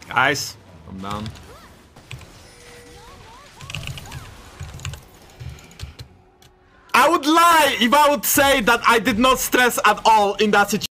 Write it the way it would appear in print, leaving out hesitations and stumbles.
Guys, I'm down. I would lie if I would say that I did not stress at all in that situation.